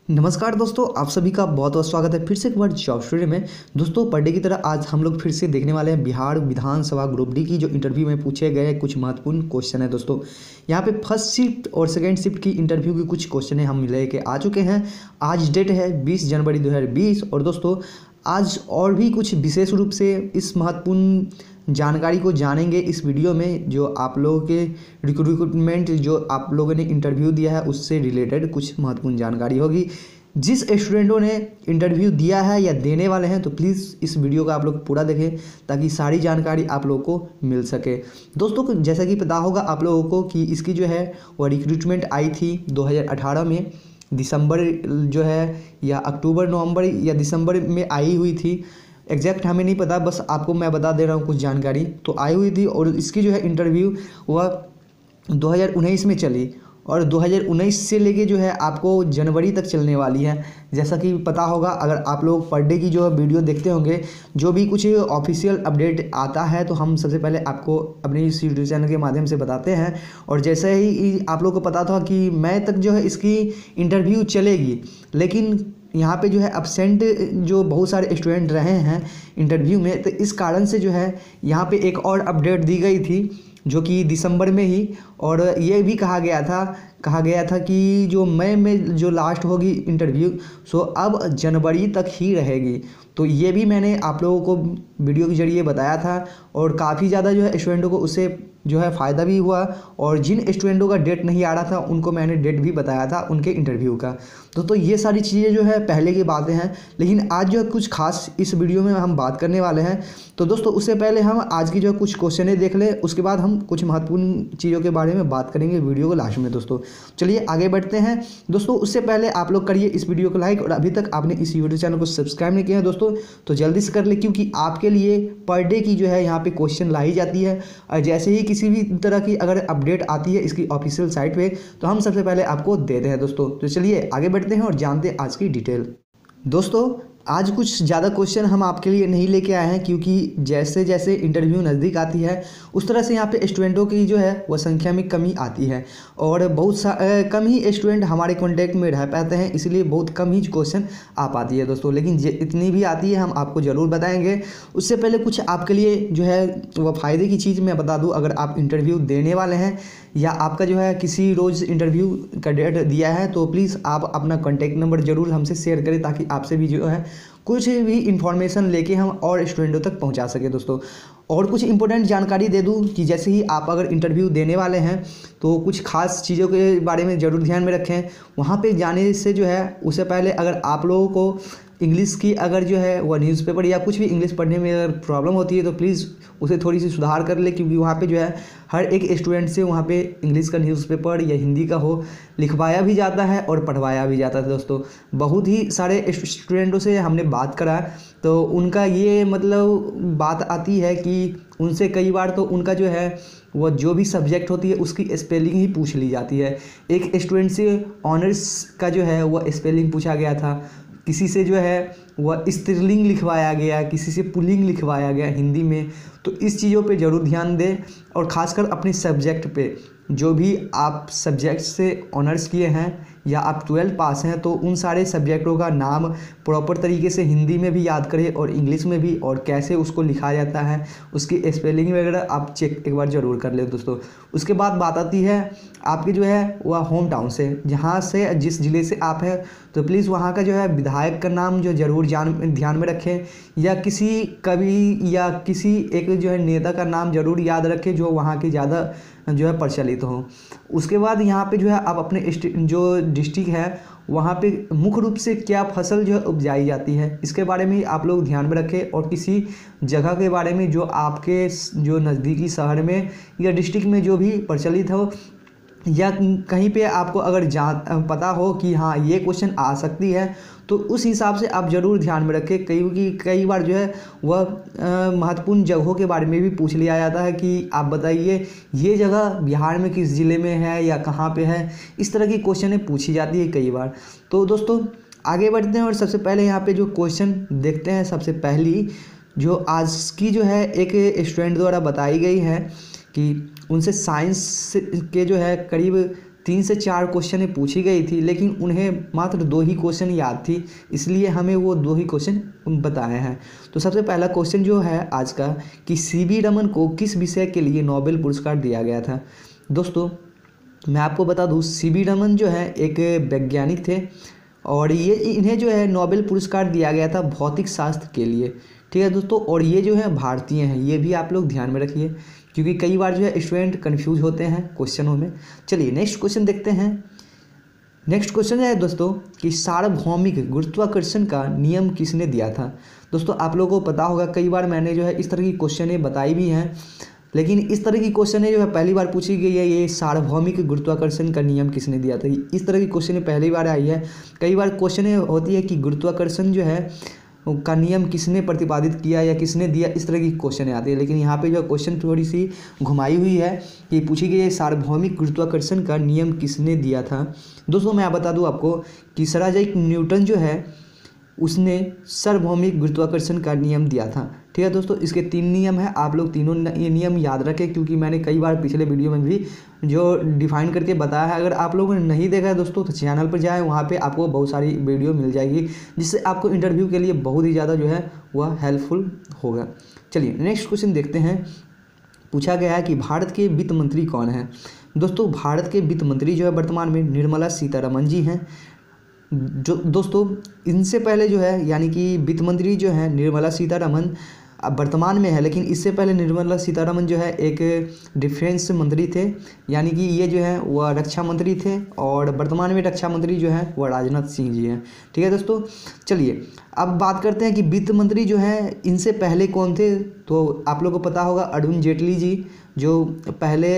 नमस्कार दोस्तों, आप सभी का बहुत बहुत स्वागत है फिर से एक बार जॉब स्टोरी में। दोस्तों, पर डे की तरह आज हम लोग फिर से देखने वाले हैं बिहार विधानसभा ग्रुप डी की जो इंटरव्यू में पूछे गए कुछ महत्वपूर्ण क्वेश्चन है। दोस्तों, यहाँ पे फर्स्ट शिफ्ट और सेकंड शिफ्ट की इंटरव्यू की कुछ क्वेश्चन हम लेके आ चुके हैं। आज डेट है 20 जनवरी 2020 और दोस्तों आज और भी कुछ विशेष रूप से इस महत्वपूर्ण जानकारी को जानेंगे इस वीडियो में, जो आप लोगों के रिक्रूटमेंट जो आप लोगों ने इंटरव्यू दिया है उससे रिलेटेड कुछ महत्वपूर्ण जानकारी होगी। जिस स्टूडेंटों ने इंटरव्यू दिया है या देने वाले हैं तो प्लीज़ इस वीडियो को आप लोग पूरा देखें ताकि सारी जानकारी आप लोगों को मिल सके। दोस्तों, जैसा कि पता होगा आप लोगों को कि इसकी जो है वो रिक्रूटमेंट आई थी 2018 में, दिसंबर जो है या अक्टूबर नवंबर या दिसंबर में आई हुई थी। एग्जैक्ट हमें नहीं पता, बस आपको मैं बता दे रहा हूँ कुछ जानकारी। तो आई हुई थी और इसकी जो है इंटरव्यू वह 2019 में चली और 2019 से लेके जो है आपको जनवरी तक चलने वाली है। जैसा कि पता होगा, अगर आप लोग पर डे की जो वीडियो देखते होंगे, जो भी कुछ ऑफिशियल अपडेट आता है तो हम सबसे पहले आपको अपने इस यूट्यूब चैनल के माध्यम से बताते हैं। और जैसे ही आप लोग को पता था कि मई तक जो है इसकी इंटरव्यू चलेगी, लेकिन यहाँ पे जो है अब्सेंट जो बहुत सारे स्टूडेंट रहे हैं इंटरव्यू में, तो इस कारण से जो है यहाँ पे एक और अपडेट दी गई थी जो कि दिसंबर में ही। और ये भी कहा गया था कि जो मई में जो लास्ट होगी इंटरव्यू, सो अब जनवरी तक ही रहेगी। तो ये भी मैंने आप लोगों को वीडियो के ज़रिए बताया था और काफ़ी ज़्यादा जो है स्टूडेंटों को उससे जो है फ़ायदा भी हुआ। और जिन स्टूडेंटों का डेट नहीं आ रहा था उनको मैंने डेट भी बताया था उनके इंटरव्यू का। तो ये सारी चीज़ें जो है पहले की बातें हैं, लेकिन आज जो है कुछ खास इस वीडियो में हम बात करने वाले हैं। तो दोस्तों, उससे पहले हम आज की जो है कुछ क्वेश्चन देख लें, उसके बाद हम कुछ महत्वपूर्ण चीज़ों के बारे में बात करेंगे वीडियो को लास्ट में। दोस्तों चलिए आगे बढ़ते हैं। दोस्तों, उससे पहले आप लोग करिए इस वीडियो को लाइक, और अभी तक आपने इस यूट्यूब चैनल को सब्सक्राइब नहीं किया है दोस्तों तो जल्दी से कर ले, क्योंकि आपके लिए पर डे की जो है यहाँ पे क्वेश्चन लाई जाती है। और जैसे ही किसी भी तरह की अगर अपडेट आती है इसकी ऑफिशियल साइट पे तो हम सबसे पहले आपको देते हैं। दोस्तों तो चलिए आगे बढ़ते हैं और जानते हैं आज की डिटेल। दोस्तों, आज कुछ ज़्यादा क्वेश्चन हम आपके लिए नहीं लेके आए हैं, क्योंकि जैसे जैसे इंटरव्यू नज़दीक आती है उस तरह से यहाँ पे स्टूडेंटों की जो है वह संख्या में कमी आती है और बहुत कम ही स्टूडेंट हमारे कांटेक्ट में रह पाते हैं, इसलिए बहुत कम ही क्वेश्चन आ पाती है दोस्तों। लेकिन इतनी भी आती है हम आपको ज़रूर बताएंगे। उससे पहले कुछ आपके लिए जो है वह फ़ायदे की चीज़ मैं बता दूँ। अगर आप इंटरव्यू देने वाले हैं या आपका जो है किसी रोज़ इंटरव्यू का डेट दिया है तो प्लीज़ आप अपना कॉन्टैक्ट नंबर ज़रूर हमसे शेयर करें, ताकि आपसे भी जो है कुछ भी इंफॉर्मेशन लेके हम और स्टूडेंटों तक पहुंचा सके। दोस्तों, और कुछ इंपॉर्टेंट जानकारी दे दूं कि जैसे ही आप अगर इंटरव्यू देने वाले हैं तो कुछ खास चीज़ों के बारे में ज़रूर ध्यान में रखें। वहाँ पे जाने से जो है उससे पहले अगर आप लोगों को इंग्लिश की अगर जो है वह न्यूज़पेपर या कुछ भी इंग्लिश पढ़ने में अगर प्रॉब्लम होती है तो प्लीज़ उसे थोड़ी सी सुधार कर ले, क्योंकि वहाँ पे जो है हर एक स्टूडेंट से वहाँ पे इंग्लिश का न्यूज़पेपर या हिंदी का हो लिखवाया भी जाता है और पढ़वाया भी जाता है। दोस्तों, बहुत ही सारे स्टूडेंटों से हमने बात करा तो उनका ये मतलब बात आती है कि उनसे कई बार तो उनका जो है वह जो भी सब्जेक्ट होती है उसकी स्पेलिंग ही पूछ ली जाती है। एक स्टूडेंट से ऑनर्स का जो है वह स्पेलिंग पूछा गया था, किसी से जो है वह स्त्रीलिंग लिखवाया गया, किसी से पुल्लिंग लिखवाया गया हिंदी में। तो इस चीज़ों पे ज़रूर ध्यान दें और ख़ासकर अपने सब्जेक्ट पे, जो भी आप सब्जेक्ट से ऑनर्स किए हैं या आप 12 पास हैं तो उन सारे सब्जेक्टों का नाम प्रॉपर तरीके से हिंदी में भी याद करें और इंग्लिश में भी, और कैसे उसको लिखा जाता है उसकी स्पेलिंग वगैरह आप चेक एक बार ज़रूर कर लें। दोस्तों, उसके बाद बात आती है आपकी जो है वह होम टाउन से, जहाँ से जिस ज़िले से आप हैं तो प्लीज़ वहाँ का जो है विधायक का नाम जो ज़रूर ध्यान में रखें, या किसी कवि या किसी एक जो है नेता का नाम ज़रूर याद रखें जो वहाँ की ज़्यादा जो है प्रचलित हो। उसके बाद यहाँ पे जो है आप अपने जो डिस्ट्रिक्ट है वहाँ पे मुख्य रूप से क्या फसल जो है उपजाई जाती है इसके बारे में आप लोग ध्यान में रखें, और किसी जगह के बारे में जो आपके जो नज़दीकी शहर में या डिस्ट्रिक्ट में जो भी प्रचलित हो, या कहीं पे आपको अगर पता हो कि हाँ ये क्वेश्चन आ सकती है तो उस हिसाब से आप ज़रूर ध्यान में रखें। कई बार जो है वह महत्वपूर्ण जगहों के बारे में भी पूछ लिया जाता है कि आप बताइए ये जगह बिहार में किस ज़िले में है या कहाँ पे है। इस तरह की क्वेश्चन पूछी जाती है कई बार। तो दोस्तों आगे बढ़ते हैं और सबसे पहले यहाँ पे जो क्वेश्चन देखते हैं, सबसे पहली जो आज की जो है एक स्टूडेंट द्वारा बताई गई है कि उनसे साइंस के जो है करीब 3 से 4 क्वेश्चन पूछी गई थी, लेकिन उन्हें मात्र 2 ही क्वेश्चन याद थी, इसलिए हमें वो 2 ही क्वेश्चन बताए हैं। तो सबसे पहला क्वेश्चन जो है आज का कि सीवी रमन को किस विषय के लिए नोबेल पुरस्कार दिया गया था। दोस्तों मैं आपको बता दूं, सीवी रमन जो है एक वैज्ञानिक थे और इन्हें जो है नोबेल पुरस्कार दिया गया था भौतिक शास्त्र के लिए। ठीक है दोस्तों, और ये जो है भारतीय हैं, ये भी आप लोग ध्यान में रखिए, क्योंकि कई बार जो है स्टूडेंट कंफ्यूज होते हैं क्वेश्चनों में। चलिए नेक्स्ट क्वेश्चन देखते हैं। नेक्स्ट क्वेश्चन है दोस्तों कि सार्वभौमिक गुरुत्वाकर्षण का नियम किसने दिया था। दोस्तों आप लोगों को पता होगा, कई बार मैंने जो है इस तरह की क्वेश्चन बताई भी हैं, लेकिन इस तरह की क्वेश्चन जो है पहली बार पूछी गई है, ये सार्वभौमिक गुरुत्वाकर्षण का नियम किसने दिया था। इस तरह की क्वेश्चन पहली बार आई है। कई बार क्वेश्चन होती है कि गुरुत्वाकर्षण जो है का नियम किसने प्रतिपादित किया या किसने दिया, इस तरह की क्वेश्चन आती है, लेकिन यहाँ पे जो क्वेश्चन थोड़ी सी घुमाई हुई है कि पूछी गई है सार्वभौमिक गुरुत्वाकर्षण का नियम किसने दिया था। दोस्तों मैं बता दूँ आपको कि सर आइजैक न्यूटन जो है उसने सार्वभौमिक गुरुत्वाकर्षण का नियम दिया था। ठीक है दोस्तों, इसके 3 नियम हैं, आप लोग तीनों ये नियम याद रखें, क्योंकि मैंने कई बार पिछले वीडियो में भी जो डिफाइन करके बताया है। अगर आप लोगों ने नहीं देखा है दोस्तों तो चैनल पर जाएं, वहाँ पे आपको बहुत सारी वीडियो मिल जाएगी, जिससे आपको इंटरव्यू के लिए बहुत ही ज़्यादा जो है वह हेल्पफुल होगा। चलिए नेक्स्ट क्वेश्चन देखते हैं। पूछा गया है कि भारत के वित्त मंत्री कौन है। दोस्तों भारत के वित्त मंत्री जो है वर्तमान में निर्मला सीतारमन जी हैं। जो दोस्तों इनसे पहले जो है यानी कि वित्त मंत्री जो है निर्मला सीतारमन अब वर्तमान में है, लेकिन इससे पहले निर्मला सीतारमन जो है एक डिफेंस मंत्री थे, यानी कि ये जो है वह रक्षा मंत्री थे, और वर्तमान में रक्षा मंत्री जो है वह राजनाथ सिंह जी हैं। ठीक है दोस्तों, चलिए अब बात करते हैं कि वित्त मंत्री जो है इनसे पहले कौन थे। तो आप लोगों को पता होगा अरुण जेटली जी, जो पहले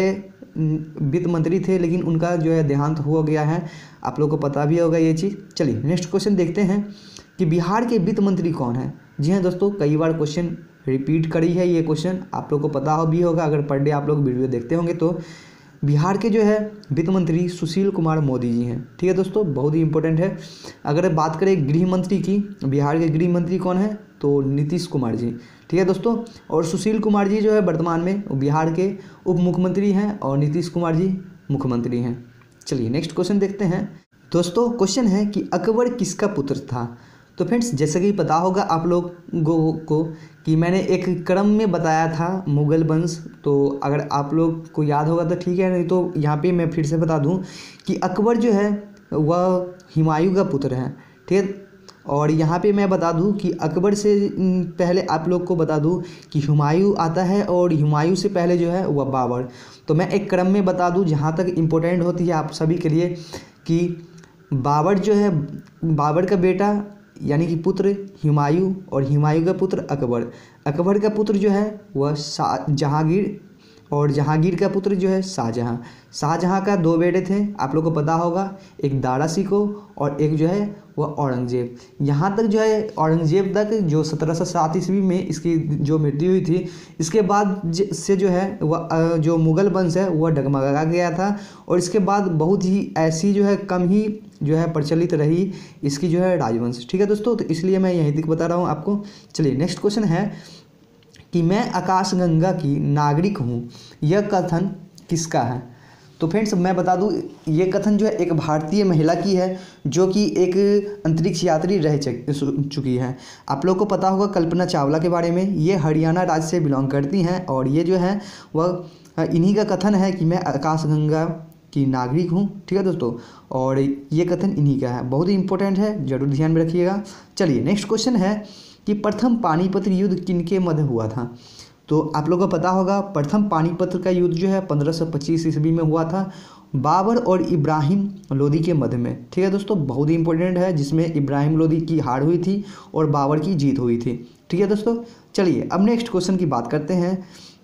वित्त मंत्री थे, लेकिन उनका जो है देहांत हो गया है, आप लोगों को पता भी होगा ये चीज़। चलिए नेक्स्ट क्वेश्चन देखते हैं कि बिहार के वित्त मंत्री कौन है। जी हाँ दोस्तों, कई बार क्वेश्चन रिपीट करी है ये क्वेश्चन, आप लोग को पता हो भी होगा अगर पर डे आप लोग वीडियो देखते होंगे तो। बिहार के जो है वित्त मंत्री सुशील कुमार मोदी जी हैं। ठीक है दोस्तों, बहुत ही इंपॉर्टेंट है। अगर बात करें गृह मंत्री की, बिहार के गृह मंत्री कौन है तो नीतीश कुमार जी। ठीक है दोस्तों, और सुशील कुमार जी जो है वर्तमान में बिहार के उप मुख्यमंत्री हैं और नीतीश कुमार जी मुख्यमंत्री हैं। चलिए नेक्स्ट क्वेश्चन देखते हैं। दोस्तों क्वेश्चन है कि अकबर किसका पुत्र था। तो फ्रेंड्स जैसे कि पता होगा आप लोगों को कि मैंने एक क्रम में बताया था मुगल वंश, तो अगर आप लोग को याद होगा तो ठीक है, नहीं तो यहाँ पे मैं फिर से बता दूँ कि अकबर जो है वह हुमायूं का पुत्र है। ठीक है, और यहाँ पे मैं बता दूँ कि अकबर से पहले आप लोग को बता दूँ कि हुमायूं आता है, और हुमायूं से पहले जो है वह बाबर। तो मैं एक क्रम में बता दूँ जहाँ तक इम्पोर्टेंट होती है आप सभी के लिए, कि बाबर जो है, बाबर का बेटा यानी कि पुत्र हुमायूं, और हुमायूं का पुत्र अकबर। अकबर का पुत्र जो है वह जहांगीर, और जहांगीर का पुत्र जो है शाहजहां। शाहजहां का 2 बेटे थे, आप लोग को पता होगा, एक दारा शिकोह और एक जो है वह औरंगजेब। यहाँ तक जो है औरंगजेब तक जो 1707 ईस्वी में इसकी जो मृत्यु हुई थी, इसके बाद से जो है वह जो मुग़ल वंश है वह डगमगा गया था, और इसके बाद बहुत ही ऐसी जो है कम ही जो है प्रचलित रही इसकी जो है राजवंश। ठीक है दोस्तों, तो इसलिए मैं यहीं तक बता रहा हूँ आपको। चलिए नेक्स्ट क्वेश्चन है कि मैं आकाशगंगा की नागरिक हूँ, यह कथन किसका है। तो फ्रेंड्स मैं बता दूँ, ये कथन जो है एक भारतीय महिला की है, जो कि एक अंतरिक्ष यात्री रह चुकी है। आप लोग को पता होगा कल्पना चावला के बारे में, ये हरियाणा राज्य से बिलोंग करती हैं, और ये जो है वह इन्हीं का कथन है कि मैं आकाशगंगा की नागरिक हूँ। ठीक है दोस्तों, और ये कथन इन्हीं का है, बहुत ही इंपॉर्टेंट है, जरूर ध्यान में रखिएगा। चलिए नेक्स्ट क्वेश्चन है कि प्रथम पानीपत युद्ध किनके मध्य हुआ था। तो आप लोगों को पता होगा प्रथम पानीपत का युद्ध जो है 1525 ईस्वी में हुआ था, बाबर और इब्राहिम लोदी के मध्य में। ठीक है दोस्तों, बहुत ही इंपॉर्टेंट है, जिसमें इब्राहिम लोदी की हार हुई थी और बाबर की जीत हुई थी। ठीक है दोस्तों, चलिए अब नेक्स्ट क्वेश्चन की बात करते हैं।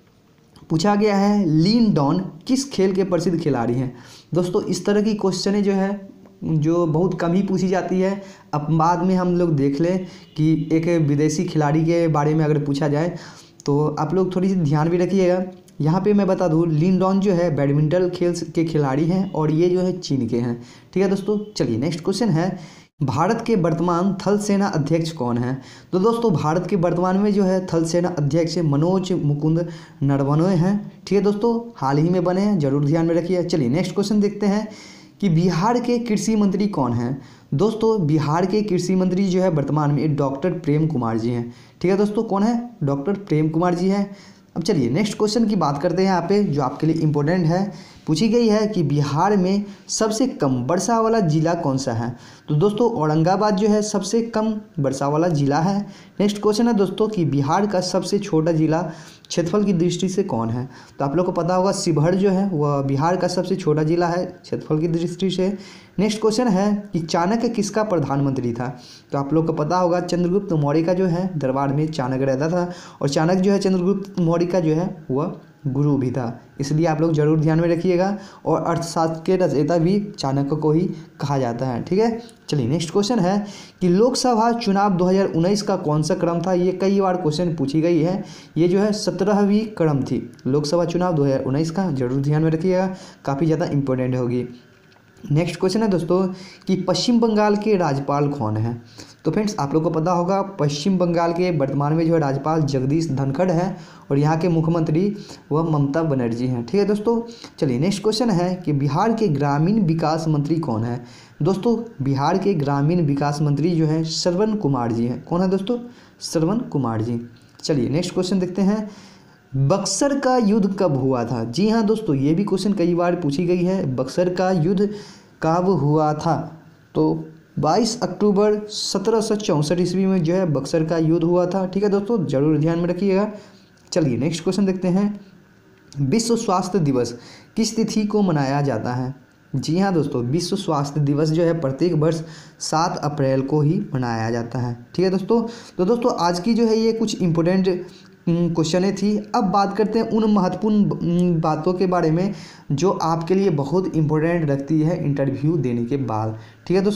पूछा गया है लिन डॉन किस खेल के प्रसिद्ध खिलाड़ी हैं। दोस्तों इस तरह की क्वेश्चन जो है जो बहुत कम ही पूछी जाती है। अब बाद में हम लोग देख लें कि एक विदेशी खिलाड़ी के बारे में अगर पूछा जाए तो आप लोग थोड़ी सी ध्यान भी रखिएगा। यहाँ पे मैं बता दूँ लिन डॉन जो है बैडमिंटन खेल के खिलाड़ी हैं, और ये जो है चीन के हैं। ठीक है दोस्तों, चलिए नेक्स्ट क्वेश्चन है भारत के वर्तमान थल सेना अध्यक्ष कौन है। तो दोस्तों भारत के वर्तमान में जो है थल सेना अध्यक्ष मनोज मुकुंद नरवणे हैं। ठीक है दोस्तों, हाल ही में बने हैं, जरूर ध्यान में रखिए। चलिए नेक्स्ट क्वेश्चन देखते हैं कि बिहार के कृषि मंत्री कौन हैं। दोस्तों बिहार के कृषि मंत्री जो है वर्तमान में डॉक्टर प्रेम कुमार जी हैं। ठीक है दोस्तों, कौन है? डॉक्टर प्रेम कुमार जी हैं। अब चलिए नेक्स्ट क्वेश्चन की बात करते हैं यहाँ पे, जो आपके लिए इम्पोर्टेंट है। पूछी गई है कि बिहार में सबसे कम वर्षा वाला जिला कौन सा है। तो दोस्तों औरंगाबाद जो है सबसे कम वर्षा वाला जिला है। नेक्स्ट क्वेश्चन है दोस्तों कि बिहार का सबसे छोटा जिला क्षेत्रफल की दृष्टि से कौन है। तो आप लोग को पता होगा शिवहर जो है वह बिहार का सबसे छोटा जिला है क्षेत्रफल की दृष्टि से। नेक्स्ट क्वेश्चन है कि चाणक्य किसका प्रधानमंत्री था। तो आप लोग को पता होगा चंद्रगुप्त मौर्य का जो है दरबार में चाणक्य रहता था, और चाणक्य जो है चंद्रगुप्त मौर्य का जो है वह गुरु भी था, इसलिए आप लोग जरूर ध्यान में रखिएगा। और अर्थशास्त्र के रचयिता भी चाणक्य को ही कहा जाता है। ठीक है, चलिए नेक्स्ट क्वेश्चन है कि लोकसभा चुनाव 2019 का कौन सा क्रम था। ये कई बार क्वेश्चन पूछी गई है। ये जो है 17वीं क्रम थी लोकसभा चुनाव 2019 का, जरूर ध्यान में रखिएगा, काफ़ी ज़्यादा इंपॉर्टेंट होगी। नेक्स्ट क्वेश्चन है दोस्तों कि पश्चिम बंगाल के राज्यपाल कौन हैं। तो फ्रेंड्स आप लोग को पता होगा पश्चिम बंगाल के वर्तमान में जो है राज्यपाल जगदीश धनखड़ है, और यहाँ के मुख्यमंत्री वह ममता बनर्जी हैं। ठीक है दोस्तों, चलिए नेक्स्ट क्वेश्चन है कि बिहार के ग्रामीण विकास मंत्री कौन है। दोस्तों बिहार के ग्रामीण विकास मंत्री जो हैं श्रवण कुमार जी हैं। कौन है दोस्तों? श्रवण कुमार जी। चलिए नेक्स्ट क्वेश्चन देखते हैं, बक्सर का युद्ध कब हुआ था। जी हाँ दोस्तों, ये भी क्वेश्चन कई बार पूछी गई है, बक्सर का युद्ध कब हुआ था। तो 22 अक्टूबर 1764 ईस्वी में जो है बक्सर का युद्ध हुआ था। ठीक है दोस्तों, जरूर ध्यान में रखिएगा। चलिए नेक्स्ट क्वेश्चन देखते हैं, विश्व स्वास्थ्य दिवस किस तिथि को मनाया जाता है। जी हाँ दोस्तों, विश्व स्वास्थ्य दिवस जो है प्रत्येक वर्ष 7 अप्रैल को ही मनाया जाता है। ठीक है दोस्तों, तो दोस्तों आज की जो है ये कुछ इम्पोर्टेंट क्वेश्चनें थी। अब बात करते हैं उन महत्वपूर्ण बातों के बारे में जो आपके लिए बहुत इम्पोर्टेंट रखती है इंटरव्यू देने के बाद। ठीक है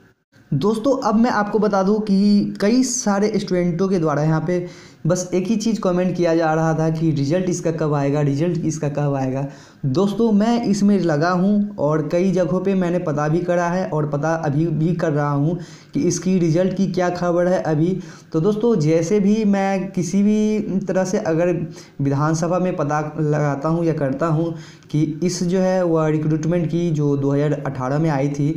दोस्तों अब मैं आपको बता दूं कि कई सारे स्टूडेंटों के द्वारा यहाँ पे बस एक ही चीज़ कमेंट किया जा रहा था कि रिज़ल्ट इसका कब आएगा, रिज़ल्ट इसका कब आएगा। दोस्तों मैं इसमें लगा हूँ और कई जगहों पे मैंने पता भी करा है और पता अभी भी कर रहा हूँ कि इसकी रिज़ल्ट की क्या खबर है अभी। तो दोस्तों जैसे भी मैं किसी भी तरह से अगर विधानसभा में पता लगाता हूँ या करता हूँ कि इस जो है वह रिक्रूटमेंट की जो 2018 में आई थी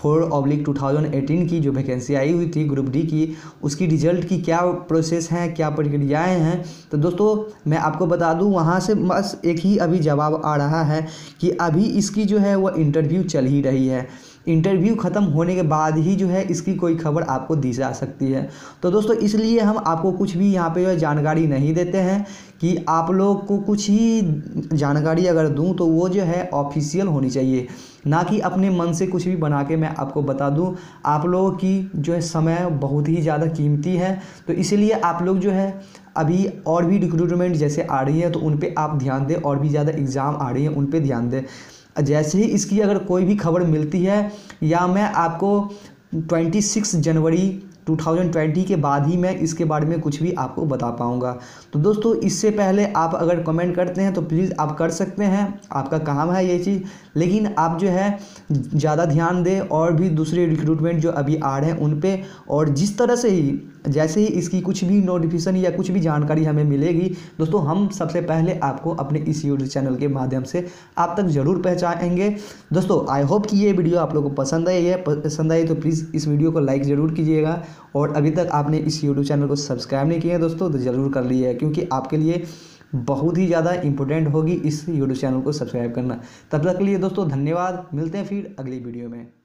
4/2018 की जो वैकेंसी आई हुई थी ग्रुप डी की, उसकी रिज़ल्ट की क्या प्रोसेस हैं, क्या प्रक्रियाएं हैं। तो दोस्तों मैं आपको बता दूं वहां से बस एक ही अभी जवाब आ रहा है कि अभी इसकी जो है वह इंटरव्यू चल ही रही है। इंटरव्यू ख़त्म होने के बाद ही जो है इसकी कोई खबर आपको दी जा सकती है। तो दोस्तों इसलिए हम आपको कुछ भी यहाँ पे जानकारी नहीं देते हैं कि आप लोग को कुछ ही जानकारी अगर दूं तो वो जो है ऑफिशियल होनी चाहिए, ना कि अपने मन से कुछ भी बना के मैं आपको बता दूं। आप लोगों की जो है समय बहुत ही ज़्यादा कीमती है, तो इसलिए आप लोग जो है अभी और भी रिक्रूटमेंट जैसे आ रही है तो उन पे आप ध्यान दें, और भी ज़्यादा एग्ज़ाम आ रही है उन पे ध्यान दें। जैसे ही इसकी अगर कोई भी खबर मिलती है या मैं आपको 26 जनवरी 2020 के बाद ही मैं इसके बारे में कुछ भी आपको बता पाऊँगा। तो दोस्तों इससे पहले आप अगर कमेंट करते हैं तो प्लीज़ आप कर सकते हैं, आपका काम है ये चीज़, लेकिन आप जो है ज़्यादा ध्यान दें और भी दूसरे रिक्रूटमेंट जो अभी आ रहे हैं उन पे। और जिस तरह से ही जैसे ही इसकी कुछ भी नोटिफिकेशन या कुछ भी जानकारी हमें मिलेगी दोस्तों, हम सबसे पहले आपको अपने इस यूट्यूब चैनल के माध्यम से आप तक ज़रूर पहुँचाएंगे। दोस्तों आई होप कि ये वीडियो आप लोगों को पसंद आई है। पसंद आई तो प्लीज़ इस वीडियो को लाइक ज़रूर कीजिएगा, और अभी तक आपने इस यूट्यूब चैनल को सब्सक्राइब नहीं किया है दोस्तों तो ज़रूर कर लीजिए, क्योंकि आपके लिए बहुत ही ज़्यादा इंपॉर्टेंट होगी इस यूट्यूब चैनल को सब्सक्राइब करना। तब तक के लिए दोस्तों धन्यवाद, मिलते हैं फिर अगली वीडियो में।